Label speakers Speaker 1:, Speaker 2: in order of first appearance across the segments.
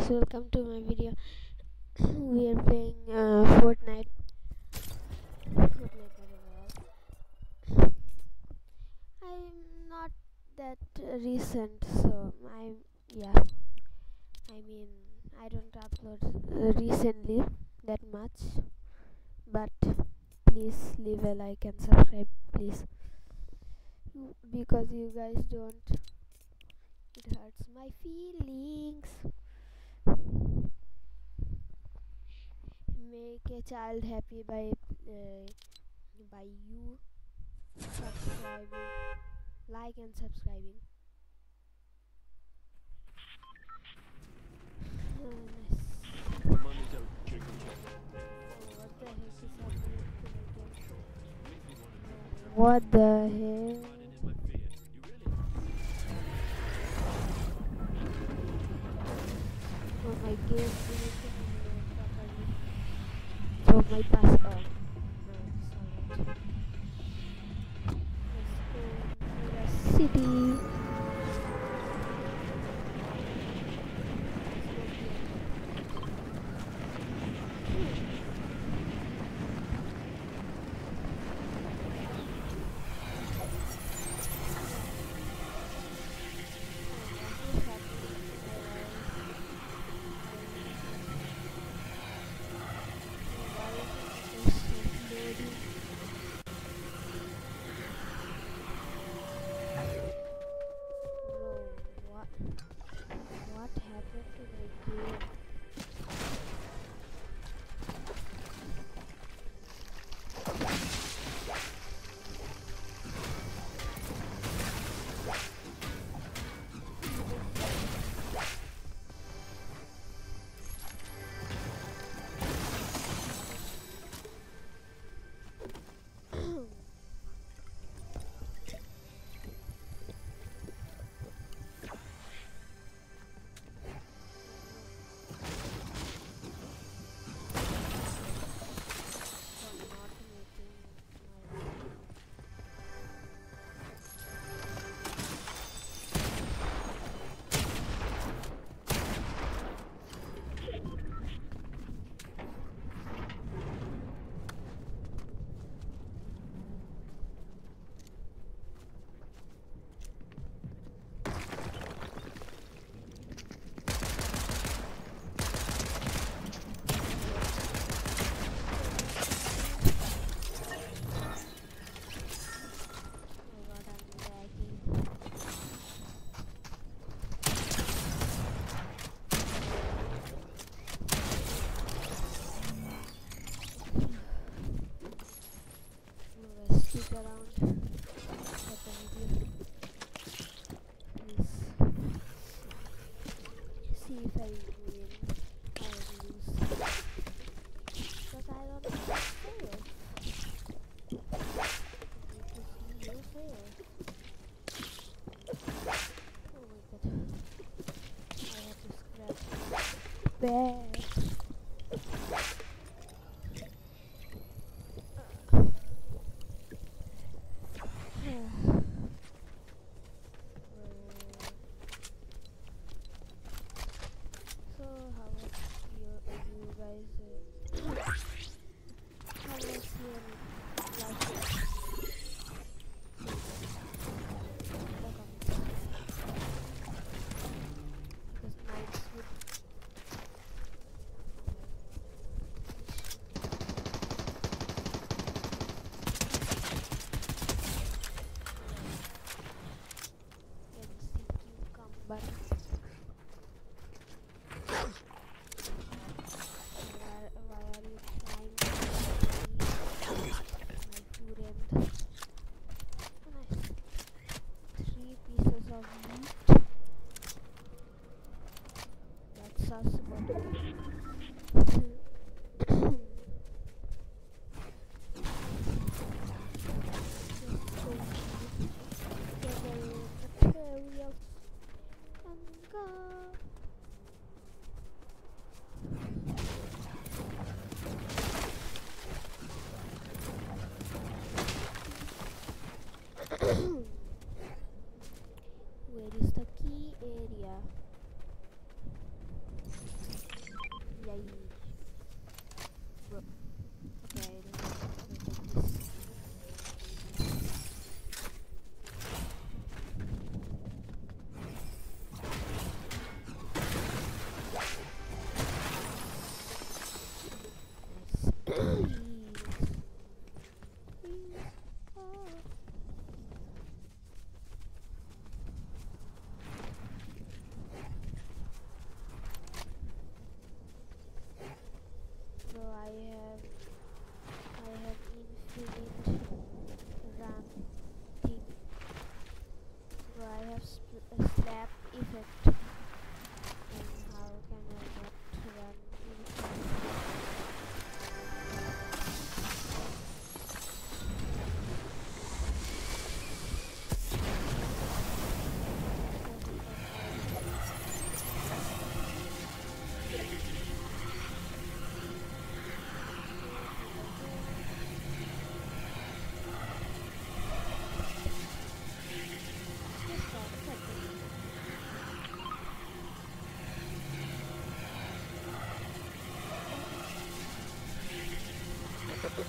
Speaker 1: welcome to my video. We are playing Fortnite. I'm not that recent, so yeah. I mean, I don't upload recently that much, but please leave a like and subscribe, please, because you guys don't. It hurts my feelings. Make a child happy by you subscribing, like and subscribing. Nice. What the heck? Oh, my game didn't properly. So my pass. Oh, no, it's alright. Let's go to the city.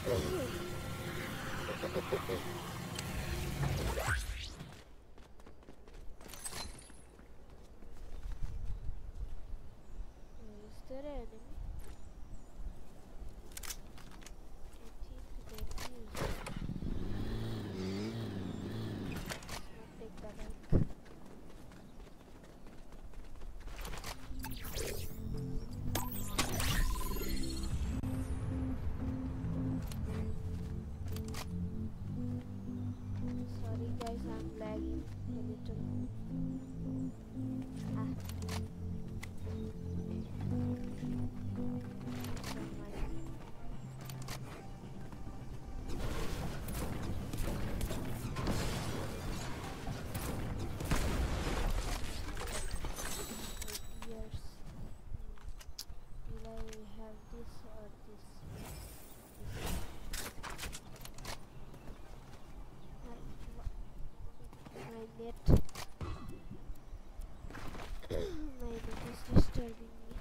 Speaker 1: Is there an enemy? I think the enemy is not take the bike. Sorry guys, I'm lagging a little. Ah. Don't mind. Years. Will I have this or this? My net. My net is disturbing me.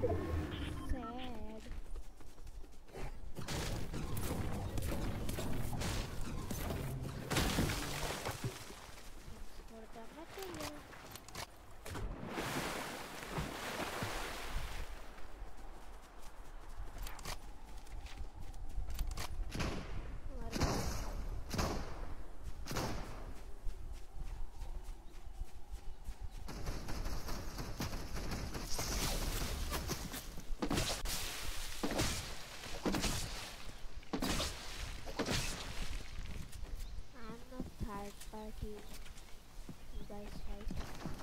Speaker 1: Sad. Thanks for the material. I'm not third party. You guys fight.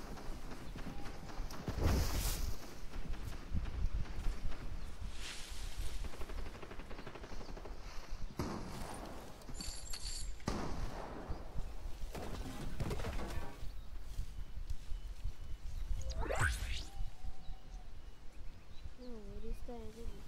Speaker 1: No, where is the enemy?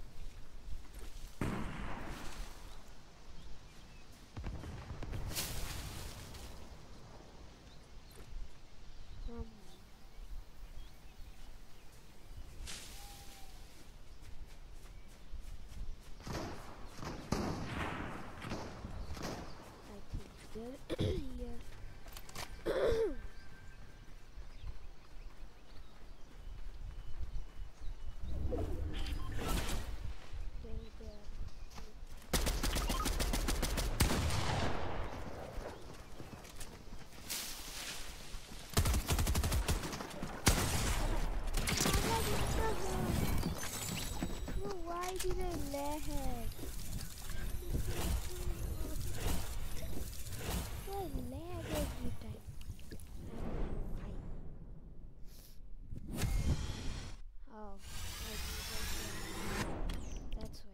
Speaker 1: I think they're here. There they are. No, why did I lag? I lag every time. I don't know why. Oh, I did that. That's why.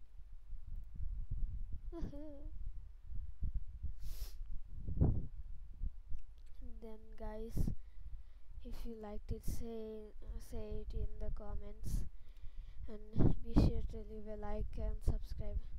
Speaker 1: Then guys, if you liked it, say it in the comments, and be sure to leave a like and subscribe.